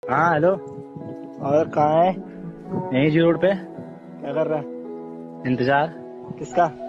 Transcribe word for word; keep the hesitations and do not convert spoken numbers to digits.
हाँ हेलो। और कहाँ है? यहीं जी रोड पे। क्या कर रहा है? इंतजार। किसका?